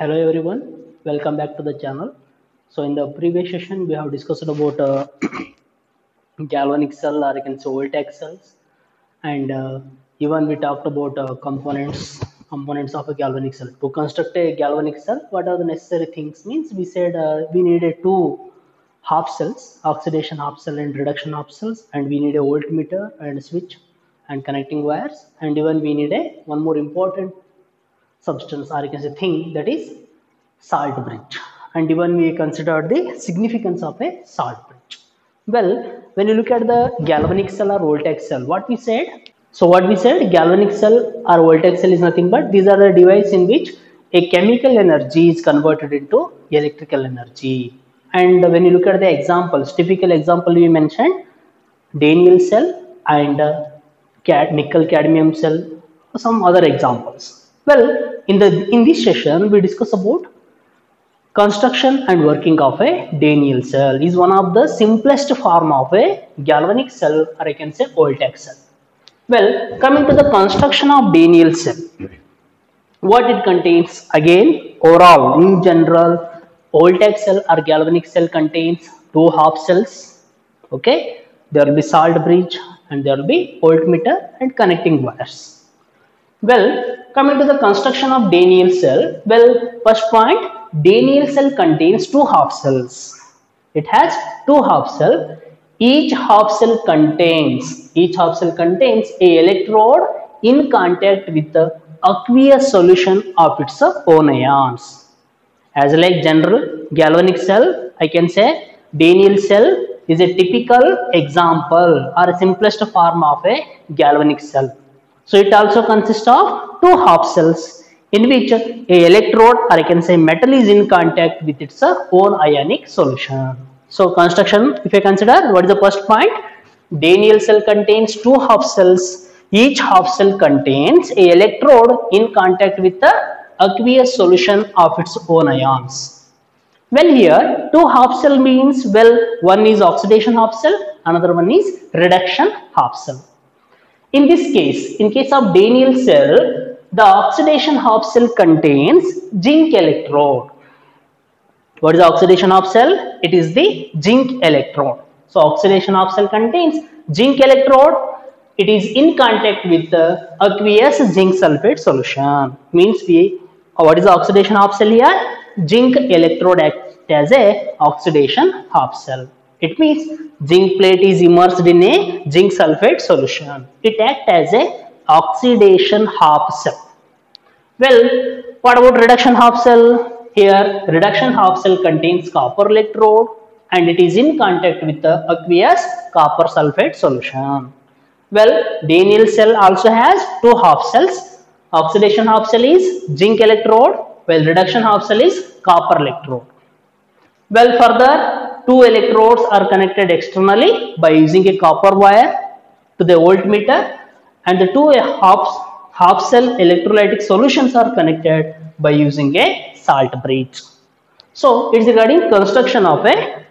Hello everyone, welcome back to the channel. So in the previous session we have discussed about galvanic cell or you can say voltaic cells, and even we talked about components of a galvanic cell. To construct a galvanic cell, what are the necessary things? Means we said we needed two half cells, oxidation half cell and reduction half cells, and we need a voltmeter and switch and connecting wires, and even we need a one more important substance or you can say thing, that is salt bridge. And even we considered the significance of a salt bridge. Well, when you look at the galvanic cell or voltaic cell, what we said? So what we said, galvanic cell or voltaic cell is nothing but these are the device in which a chemical energy is converted into electrical energy. And when you look at the examples, typical example we mentioned Daniell cell and nickel cadmium cell, some other examples. Well, in this session we discuss about construction and working of a Daniell cell. Is one of the simplest form of a galvanic cell or I can say voltaic cell. Well, coming to the construction of Daniell cell, what it contains? Again, overall in general, voltaic cell or galvanic cell contains two half cells. Okay, there will be salt bridge and there will be voltmeter and connecting wires. Well, coming to the construction of Daniell cell, well, first point, Daniell cell contains two half cells. It has two half cells. Each half cell contains a electrode in contact with the aqueous solution of its own ions. As like general galvanic cell, I can say Daniell cell is a typical example or a simplest form of a galvanic cell. So it also consists of two half cells in which a electrode or I can say metal is in contact with its own ionic solution. So construction, if I consider, what is the first point? Daniell cell contains two half cells. Each half cell contains a electrode in contact with the aqueous solution of its own ions. Well, here two half cell means, well, one is oxidation half cell, another one is reduction half cell. In this case, in case of Daniell cell, the oxidation half cell contains zinc electrode. What is the oxidation half cell? It is the zinc electrode. So oxidation half cell contains zinc electrode. It is in contact with the aqueous zinc sulfate solution. Means what is the oxidation half cell here? Zinc electrode acts as a oxidation half cell. It means zinc plate is immersed in a zinc sulfate solution. It acts as a oxidation half cell. Well, what about reduction half cell? Here, reduction half cell contains copper electrode and it is in contact with the aqueous copper sulfate solution. Well, Daniell cell also has two half cells. Oxidation half cell is zinc electrode, while reduction half cell is copper electrode. Well, further, two electrodes are connected externally by using a copper wire to the voltmeter, and the two half cell electrolytic solutions are connected by using a salt bridge. So it's regarding construction of a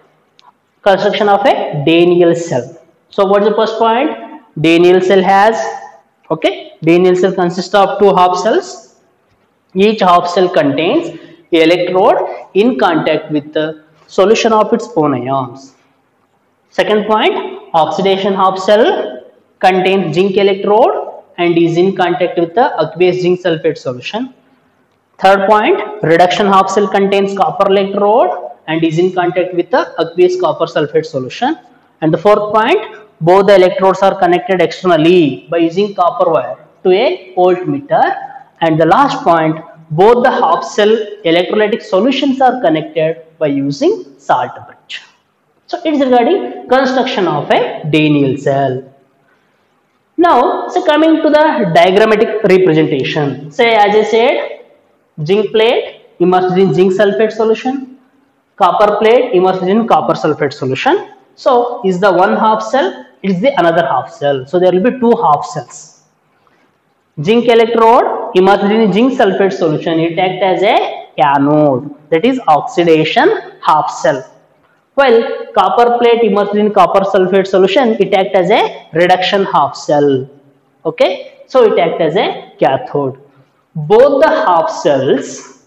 Daniell cell. So what's the first point? Daniell cell has, okay, Daniell cell consists of two half cells. Each half cell contains an electrode in contact with the solution of its own ions. Second point, oxidation half cell contains zinc electrode and is in contact with the aqueous zinc sulfate solution. Third point, reduction half cell contains copper electrode and is in contact with the aqueous copper sulfate solution. And the fourth point, both the electrodes are connected externally by using copper wire to a voltmeter. And the last point, both the half cell electrolytic solutions are connected by using salt bridge. So it is regarding construction of a Daniell cell. Now, so coming to the diagrammatic representation. Say, as I said, zinc plate immersed in zinc sulfate solution, copper plate immersed in copper sulfate solution. So is the one half cell, is the another half cell. So there will be two half cells. Zinc electrode immersed in zinc sulfate solution, it acts as a anode, that is oxidation half cell. While copper plate immersed in copper sulfate solution, it acts as a reduction half cell. Okay, so it acts as a cathode. Both the half cells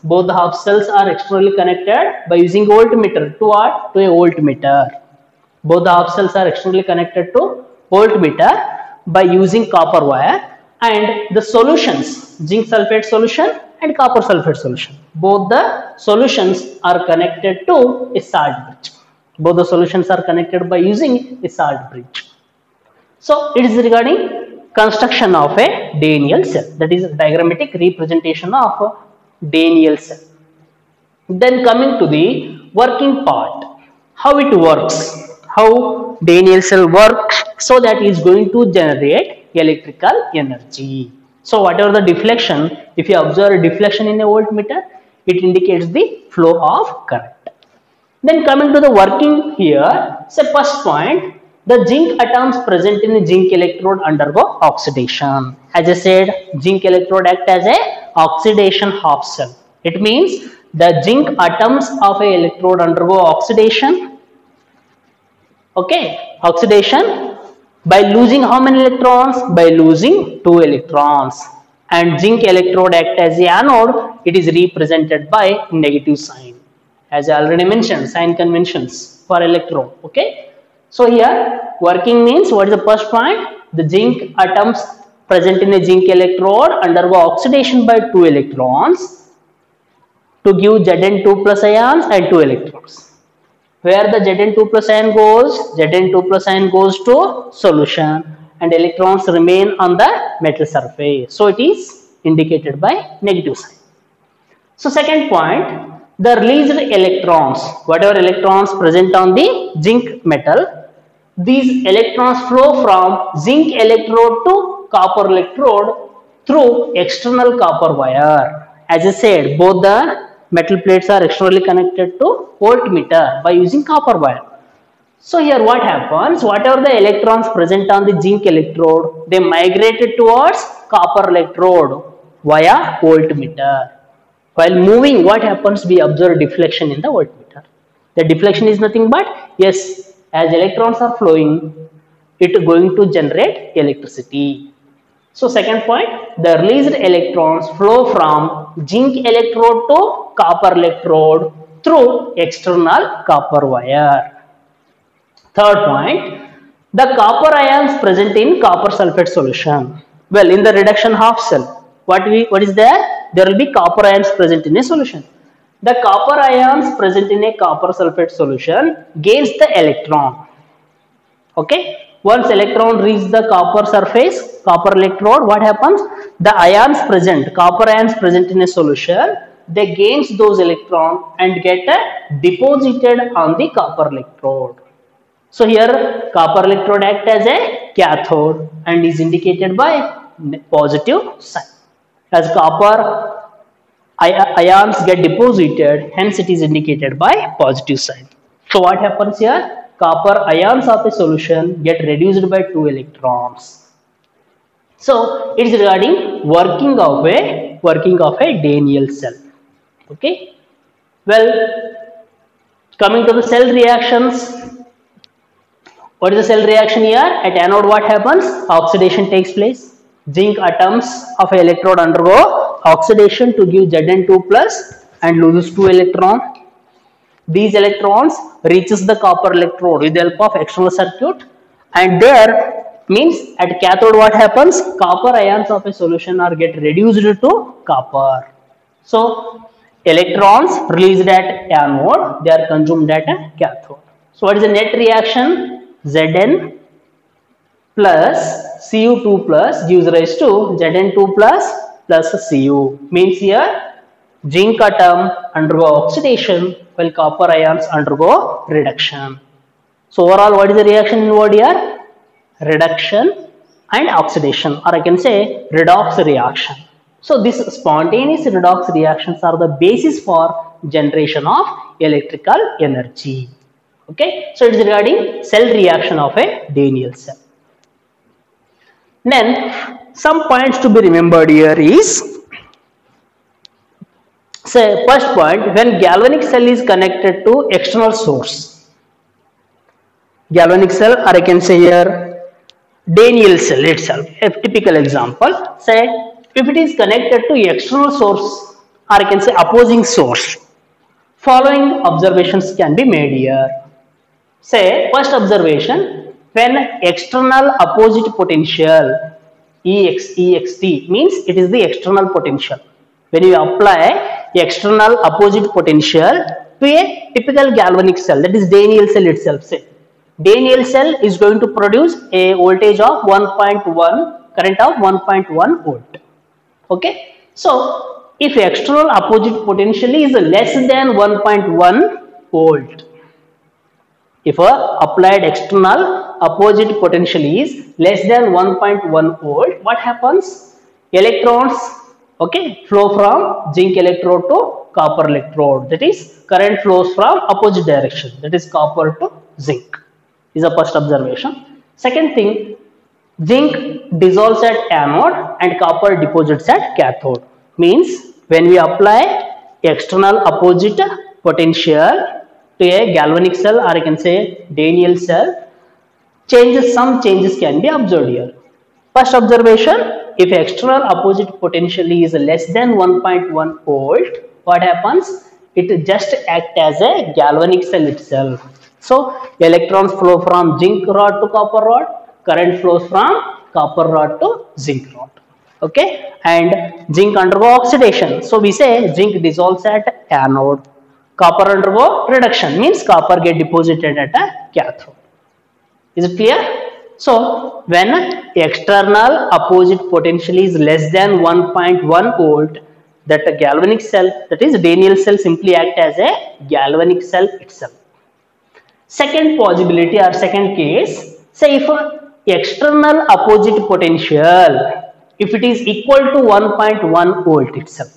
Both the half cells are externally connected by using voltmeter. To what? To a voltmeter. Both the half cells are externally connected to voltmeter by using copper wire, and the solutions, zinc sulfate solution and copper sulfate solution, both the solutions are connected to a salt bridge. Both the solutions are connected by using a salt bridge. So it is regarding construction of a Daniell cell, that is a diagrammatic representation of a Daniell cell. Then coming to the working part, how it works, how Daniell cell works, so that is going to generate electrical energy. So whatever the deflection, if you observe a deflection in a voltmeter, it indicates the flow of current. Then coming to the working here, say first point, the zinc atoms present in the zinc electrode undergo oxidation. As I said, zinc electrode act as a oxidation half cell. It means the zinc atoms of a electrode undergo oxidation. Okay, oxidation by losing how many electrons? By losing 2 electrons. And zinc electrode act as the anode. It is represented by negative sign. As I already mentioned, sign conventions for electrode. Okay. So here working means, what is the first point? The zinc atoms present in a zinc electrode undergo oxidation by 2 electrons to give Zn2 plus ions and 2 electrons. Where the Zn2 plus ion goes? Zn2 plus ion goes to solution and electrons remain on the metal surface. So it is indicated by negative sign. So second point, the released electrons, whatever electrons present on the zinc metal, these electrons flow from zinc electrode to copper electrode through external copper wire. As I said, both the metal plates are externally connected to voltmeter by using copper wire. So here what happens, whatever the electrons present on the zinc electrode, they migrated towards copper electrode via voltmeter. While moving, what happens? We observe deflection in the voltmeter. The deflection is nothing but, yes, as electrons are flowing, it is going to generate electricity. So second point, the released electrons flow from zinc electrode to copper electrode through external copper wire. Third point, the copper ions present in copper sulfate solution. Well, in the reduction half cell, what is there? There will be copper ions present in a solution. The copper ions present in a copper sulfate solution gains the electron. Okay. Once electron reaches the copper surface, copper electrode, what happens? The ions present, copper ions present in a solution, they gains those electrons and get deposited on the copper electrode. So here copper electrode act as a cathode and is indicated by positive sign. As copper ions get deposited, hence it is indicated by positive sign. So what happens here? Copper ions of a solution get reduced by 2 electrons. So it is regarding working of a Daniell cell. Okay. Well, coming to the cell reactions. What is the cell reaction here? At anode, what happens? Oxidation takes place. Zinc atoms of an electrode undergo oxidation to give Zn2 plus and loses 2 electrons. These electrons reaches the copper electrode with the help of external circuit, and there means at cathode what happens? Copper ions of a solution are get reduced to copper. So electrons released at anode, they are consumed at a cathode. So what is the net reaction? Zn plus Cu2 plus gives rise to Zn2 plus Cu. Means here zinc atom undergo oxidation while copper ions undergo reduction. So overall, what is the reaction involved here? Reduction and oxidation, or I can say redox reaction. So these spontaneous redox reactions are the basis for generation of electrical energy. Okay, so it is regarding cell reaction of a Daniell cell. Then some points to be remembered here is, say first point, when galvanic cell is connected to external source, galvanic cell, or I can say here Daniell cell itself, a typical example, say if it is connected to external source or I can say opposing source. Following observations can be made here. Say, first observation, when external opposite potential EXT means it is the external potential. When you apply external opposite potential to a typical galvanic cell, that is Daniell cell itself, say, Daniell cell is going to produce a voltage of 1.1, current of 1.1 volt. Okay, so if external opposite potential is less than 1.1 volt, if applied external opposite potential is less than 1.1 volt, what happens? Electrons, okay, flow from zinc electrode to copper electrode. That is, current flows from opposite direction. That is copper to zinc. Is the first observation. Second thing, zinc dissolves at anode and copper deposits at cathode. Means when we apply external opposite potential to a galvanic cell, or I can say Daniell cell, some changes can be observed here. First observation, if external opposite potential is less than 1.1 volt, what happens? It just acts as a galvanic cell itself. So electrons flow from zinc rod to copper rod, current flows from copper rod to zinc rod. Okay, and zinc undergo oxidation. So we say zinc dissolves at anode. Copper undergo reduction, means copper get deposited at a cathode. Is it clear? So when external opposite potential is less than 1.1 volt, that a galvanic cell, that is Daniell cell, simply act as a galvanic cell itself. Second possibility or second case, say if external opposite potential, if it is equal to 1.1 volt itself.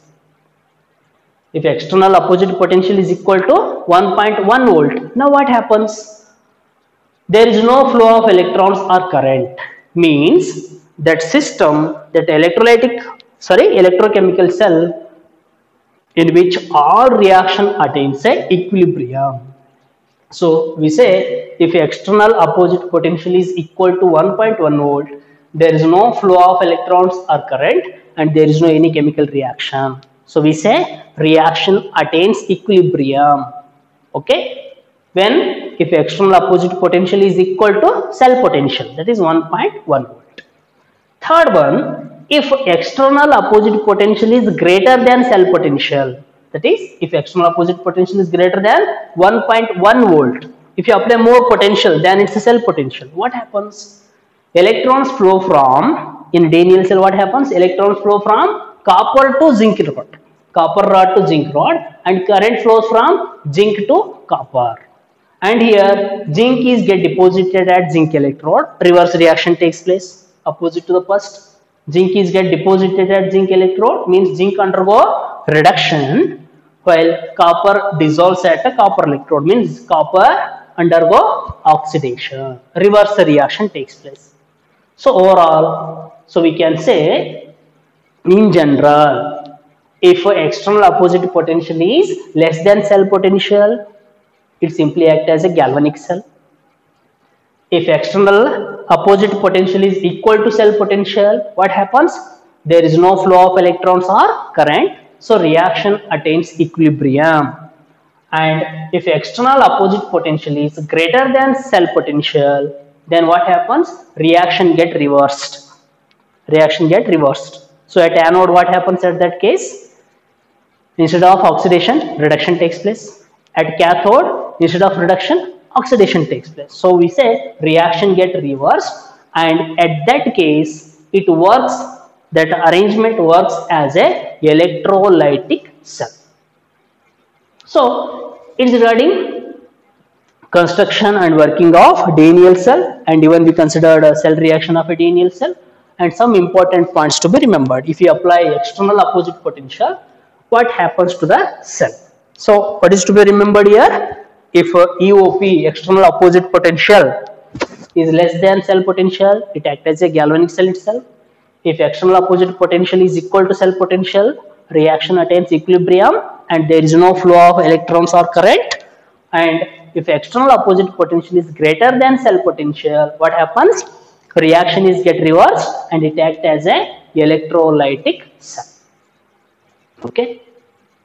If external opposite potential is equal to 1.1 volt, now what happens? There is no flow of electrons or current. Means that system, that electrochemical cell in which all reaction attains a equilibrium. So we say if external opposite potential is equal to 1.1 volt, there is no flow of electrons or current and there is no any chemical reaction. So we say reaction attains equilibrium. Okay, when if external opposite potential is equal to cell potential, that is 1.1 volt. Third one, if external opposite potential is greater than cell potential, that is if external opposite potential is greater than 1.1 volt, if you apply more potential than its cell potential, what happens? Electrons flow from, in Daniell cell what happens? Electrons flow from copper to zinc rod, copper rod to zinc rod, and current flows from zinc to copper. And here zinc is get deposited at zinc electrode, reverse reaction takes place opposite to the first. Zinc is get deposited at zinc electrode, means zinc undergo reduction, while copper dissolves at a copper electrode, means copper undergo oxidation, reverse reaction takes place. So overall, so we can say in general, if external opposite potential is less than cell potential, it simply acts as a galvanic cell. If external opposite potential is equal to cell potential, what happens? There is no flow of electrons or current, so reaction attains equilibrium. And if external opposite potential is greater than cell potential, then what happens? Reaction get reversed. Reaction get reversed. So at anode, what happens at that case? Instead of oxidation, reduction takes place. At cathode, instead of reduction, oxidation takes place. So we say reaction get reversed, and at that case, it works, that arrangement works as a electrolytic cell. So it's regarding construction and working of Daniell cell, and even we considered a cell reaction of a Daniell cell, and some important points to be remembered. If you apply external opposite potential, what happens to the cell? So what is to be remembered here? If EOP, external opposite potential, is less than cell potential, it acts as a galvanic cell itself. If external opposite potential is equal to cell potential, reaction attains equilibrium and there is no flow of electrons or current. And if external opposite potential is greater than cell potential, what happens? Reaction is get reversed and it acts as a electrolytic cell. Okay.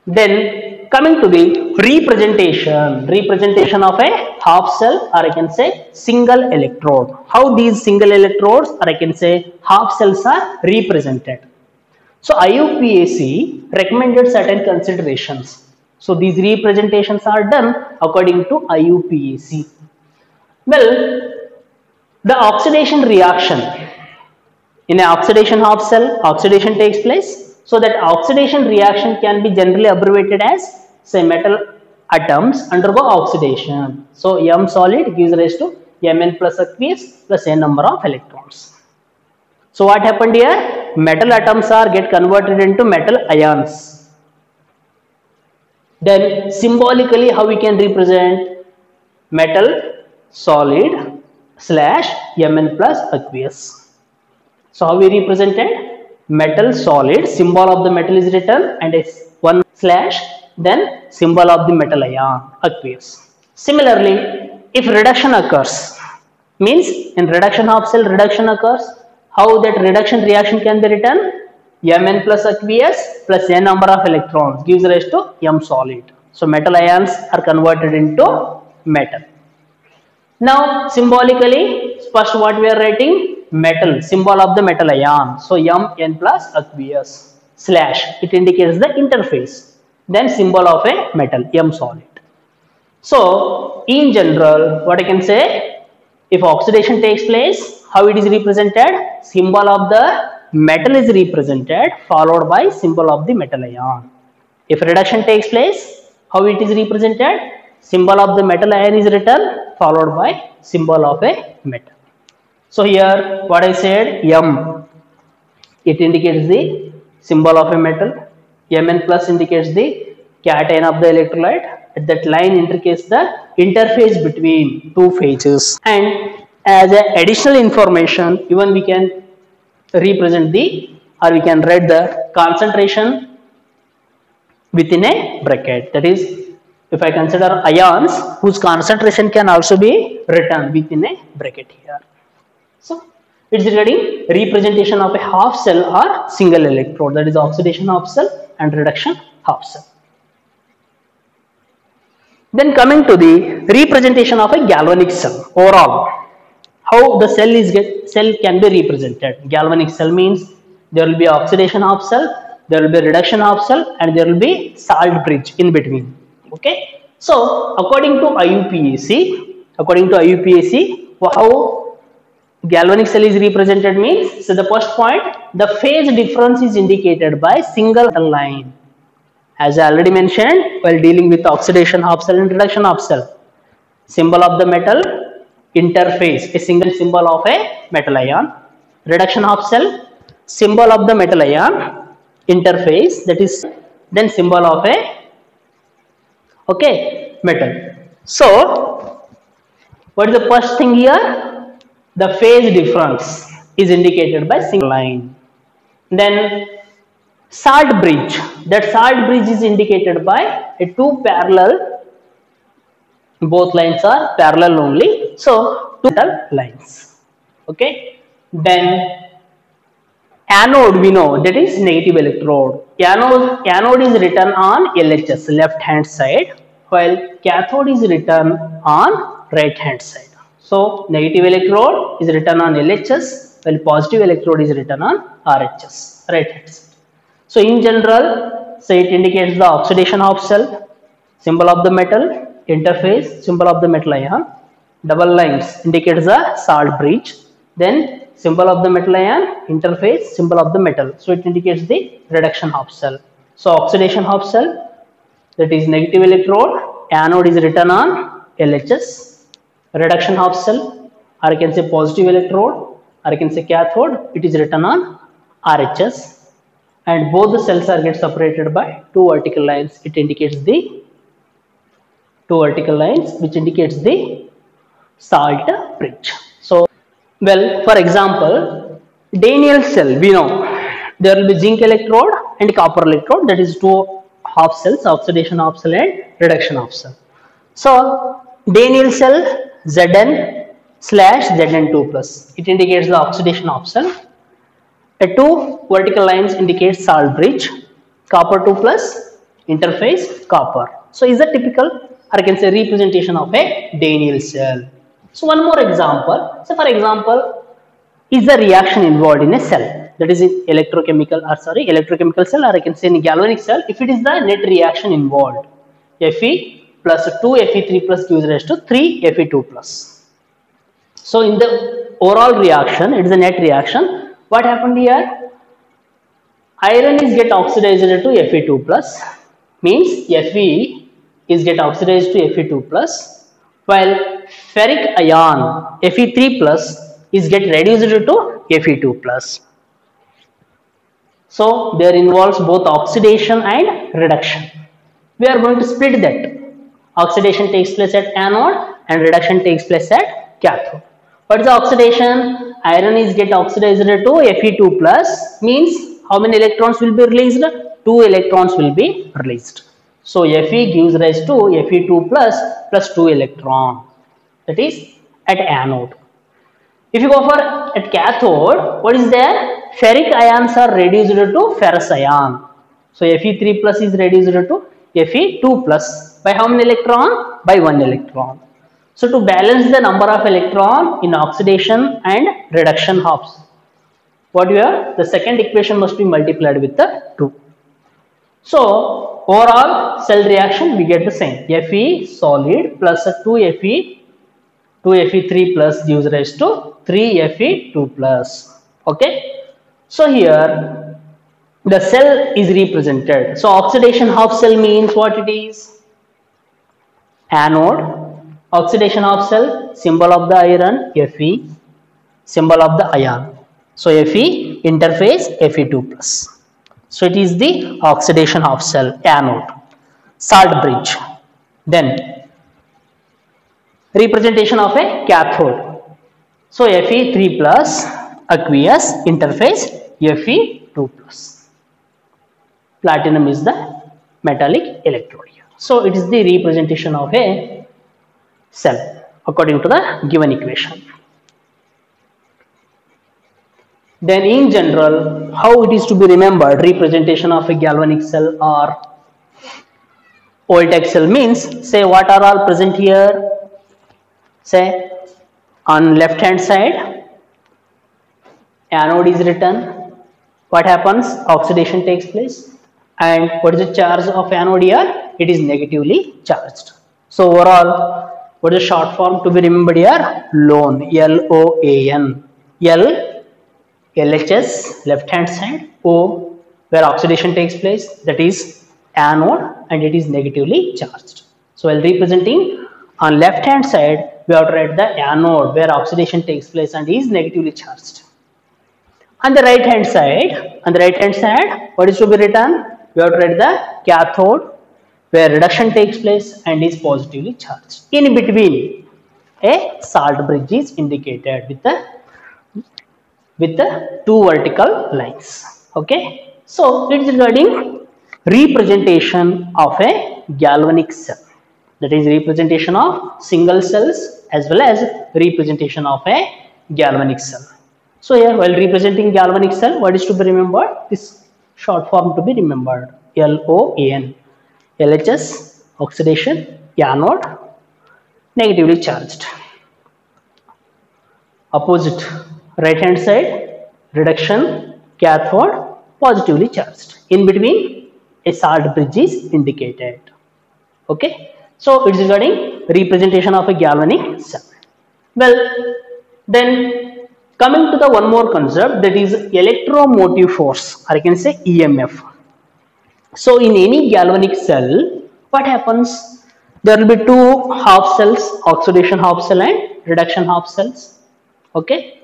Then coming to the representation of a half cell, or I can say single electrode. How these single electrodes, or I can say half cells, are represented. So IUPAC recommended certain considerations. So these representations are done according to IUPAC. Well, the oxidation reaction. In an oxidation half cell, oxidation takes place. So that oxidation reaction can be generally abbreviated as, say, metal atoms undergo oxidation. So M solid gives rise to Mn plus aqueous plus n number of electrons. So what happened here? Metal atoms get converted into metal ions. Then symbolically, how we can represent metal solid slash Mn plus aqueous. So how we represented? Metal solid, symbol of the metal is written, and a one slash, then symbol of the metal ion, aqueous. Similarly, if reduction occurs, means in reduction half cell reduction occurs, how that reduction reaction can be written? Mn plus aqueous plus n number of electrons gives rise to M solid. So metal ions are converted into metal. Now symbolically, first what we are writing? Metal, symbol of the metal ion. So Mn plus aqueous slash, it indicates the interface. Then symbol of a metal, M solid. So in general, what I can say, if oxidation takes place, how it is represented? Symbol of the metal is represented followed by symbol of the metal ion. If reduction takes place, how it is represented? Symbol of the metal ion is written followed by symbol of a metal. So here what I said, M, it indicates the symbol of a metal. Mn plus indicates the cation of the electrolyte. That line indicates the interface between two phases. And as an additional information, even we can represent the, or we can write the concentration within a bracket. That is, if I consider ions whose concentration can also be written within a bracket here. So it is regarding representation of a half cell or single electrode, that is oxidation half cell and reduction half cell. Then coming to the representation of a galvanic cell overall, how the cell can be represented. Galvanic cell means there will be oxidation half cell, there will be reduction half cell, and there will be salt bridge in between. Okay. So according to IUPAC, how galvanic cell is represented means, so the first point, the phase difference is indicated by single line. As I already mentioned while dealing with oxidation half cell and reduction half cell, symbol of the metal, interface, a single symbol of a metal ion. Reduction half cell, symbol of the metal ion, interface, that is then symbol of a metal. So what is the first thing here? The phase difference is indicated by single line. Then salt bridge, that salt bridge is indicated by a two parallel, both lines are parallel only, so two lines. Okay. Then anode, we know that is negative electrode. Anode is written on LHS, left hand side, while cathode is written on right hand side. So negative electrode is written on LHS, while positive electrode is written on RHS, right hand side. So in general, say it indicates the oxidation half cell, symbol of the metal, interface, symbol of the metal ion. Double lines indicates the salt bridge, then symbol of the metal ion, interface, symbol of the metal. So it indicates the reduction half cell. So oxidation half cell, that is negative electrode, anode is written on LHS. Reduction half cell, or I can say positive electrode, or I can say cathode, it is written on RHS. And both the cells are get separated by two vertical lines. It indicates the two vertical lines which indicates the salt bridge. So, well, for example, Daniell cell, we know there will be zinc electrode and copper electrode, that is two half cells, oxidation half cell and reduction half cell. So Daniell cell, Zn slash Zn2 plus, it indicates the oxidation half cell. A two vertical lines indicates salt bridge, copper 2 plus, interface copper. So is a typical, or I can say, representation of a Daniell cell. So one more example. So for example, is the reaction involved in a cell, that is in electrochemical cell, or I can say in galvanic cell, if it is the net reaction involved, Fe plus 2 Fe3 plus gives rise to 3 Fe2 plus. So in the overall reaction, it is a net reaction. What happened here? Iron is get oxidized to Fe2 plus, means Fe is get oxidized to Fe2 plus, while ferric ion Fe3 plus is get reduced to Fe2 plus. So there involves both oxidation and reduction. We are going to split that. Oxidation takes place at anode and reduction takes place at cathode. What is the oxidation? Iron is get oxidized to Fe2 plus, means how many electrons will be released? 2 electrons will be released. So Fe gives rise to Fe2 plus 2 electron, that is at anode. If you go for at cathode, what is there? Ferric ions are reduced to ferrous ion. So Fe3 plus is reduced to Fe2 plus by how many electron? By 1 electron. So to balance the number of electron in oxidation and reduction halves, what we have? The second equation must be multiplied with the 2. So overall cell reaction we get the same. Fe solid plus 2 Fe3 plus gives rise to 3 Fe2 plus. Okay. So here the cell is represented. So oxidation half cell means what it is? Anode. Oxidation half cell, symbol of the iron Fe, symbol of the ion. So Fe interface Fe2 plus. So it is the oxidation half cell, anode. Salt bridge. Then representation of a cathode. So Fe3 plus aqueous interface Fe2 plus. Platinum is the metallic electrode here. So it is the representation of a cell according to the given equation. Then in general, how it is to be remembered, representation of a galvanic cell or Voltaic cell means, say what are all present here? Say on left hand side, anode is written. What happens? Oxidation takes place. And what is the charge of anode here? It is negatively charged. So overall, what is the short form to be remembered here? LOAN, L-O-A-N. L, LHS, left hand side. O, where oxidation takes place, that is anode, and it is negatively charged. So while representing on left hand side, we have to write the anode where oxidation takes place and is negatively charged. On the right hand side, what is to be written? We have to write the cathode where reduction takes place and is positively charged. In between, a salt bridge is indicated with the two vertical lines. Okay. So it is regarding representation of a galvanic cell. That is representation of single cells as well as representation of a galvanic cell. So here while representing galvanic cell, what is to be remembered? This short form to be remembered. LOAN. LHS, oxidation, anode, negatively charged. Opposite, right hand side, reduction, cathode, positively charged. In between, a salt bridge is indicated. Okay. So it is regarding representation of a galvanic cell. Well, then coming to the one more concept, that is electromotive force, or I can say EMF. So in any galvanic cell, what happens? There will be two half cells, oxidation half cell and reduction half cells. Okay.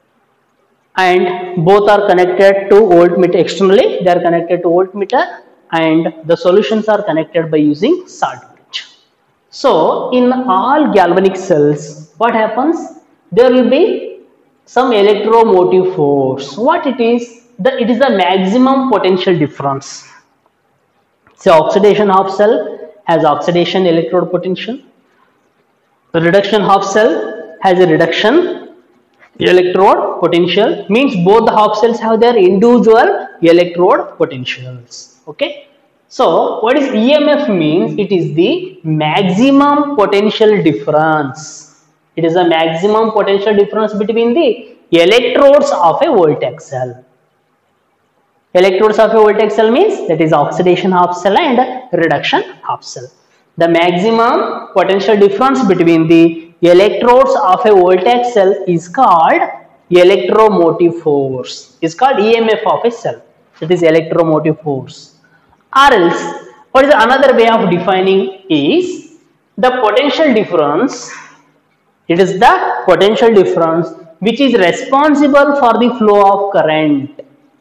And both are connected to voltmeter externally. They are connected to voltmeter and the solutions are connected by using salt bridge. So in all galvanic cells, what happens? There will be some electromotive force. What it is? It is the maximum potential difference. So oxidation half cell has oxidation electrode potential. The reduction half cell has a reduction electrode potential. Means both the half cells have their individual electrode potentials. Okay. So what is EMF means? It is the maximum potential difference. It is the maximum potential difference between the electrodes of a voltaic cell. Electrodes of a voltaic cell means that is oxidation half cell and reduction half cell. The maximum potential difference between the electrodes of a voltaic cell is called electromotive force. Is called EMF of a cell. That is electromotive force. Or else, what is another way of defining is the potential difference. It is the potential difference which is responsible for the flow of current.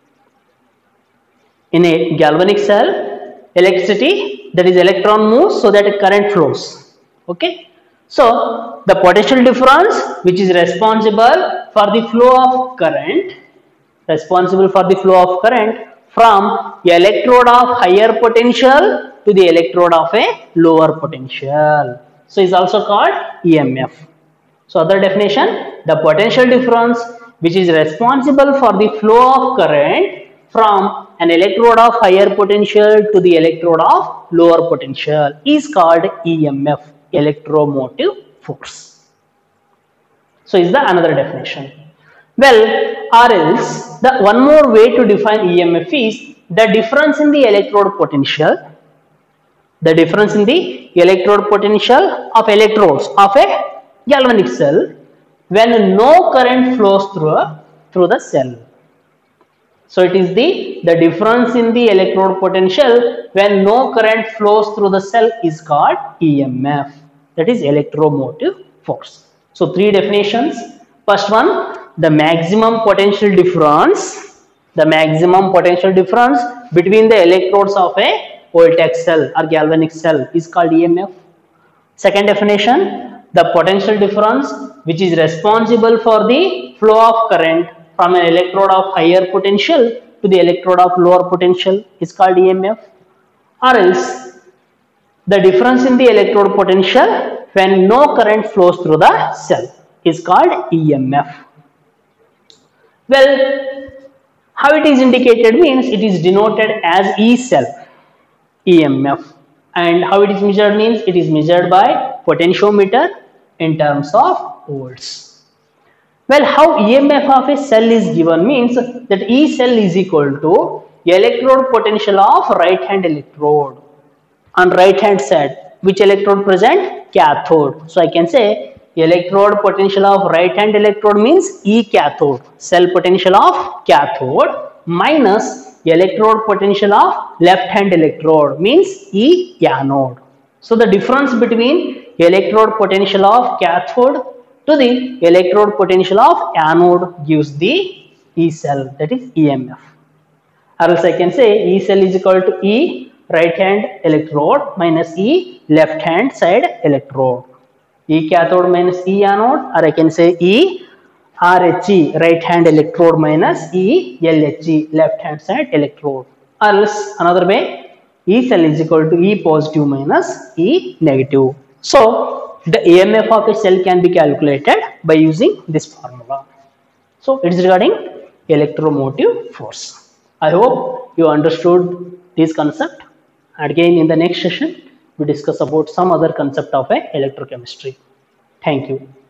In a galvanic cell, electricity, that is electron moves so that current flows. Okay. So the potential difference which is responsible for the flow of current, from electrode of higher potential to the electrode of a lower potential. So is also called EMF. So other definition, the potential difference which is responsible for the flow of current from an electrode of higher potential to the electrode of lower potential is called EMF, electromotive force. So is the another definition. Well, or else the one more way to define EMF is the difference in the electrode potential. The difference in the electrode potential of electrodes of a galvanic cell when no current flows through the cell. So it is the difference in the electrode potential when no current flows through the cell is called EMF. That is electromotive force. So three definitions. First one, the maximum potential difference. The maximum potential difference between the electrodes of a voltaic cell or galvanic cell is called EMF. Second definition, the potential difference which is responsible for the flow of current from an electrode of higher potential to the electrode of lower potential is called EMF. Or else the difference in the electrode potential when no current flows through the cell is called EMF. Well, how it is indicated means it is denoted as E cell, EMF. And how it is measured means it is measured by potentiometer in terms of volts. Well, how EMF of a cell is given means that E cell is equal to electrode potential of right hand electrode. On right hand side, which electrode present? Cathode. So I can say electrode potential of right hand electrode means E cathode. Cell potential of cathode minus electrode potential of left hand electrode means E anode. So the difference between electrode potential of cathode to the electrode potential of anode gives the E cell, that is EMF. Or else I can say E cell is equal to E right hand electrode minus E left hand side electrode. E cathode minus E anode, or I can say E RHE right hand electrode minus E LHE left hand side electrode. Or else another way, E cell is equal to E positive minus E negative. So the EMF of a cell can be calculated by using this formula. So it is regarding electromotive force. I hope you understood this concept. And again in the next session we discuss about some other concept of a electrochemistry. Thank you.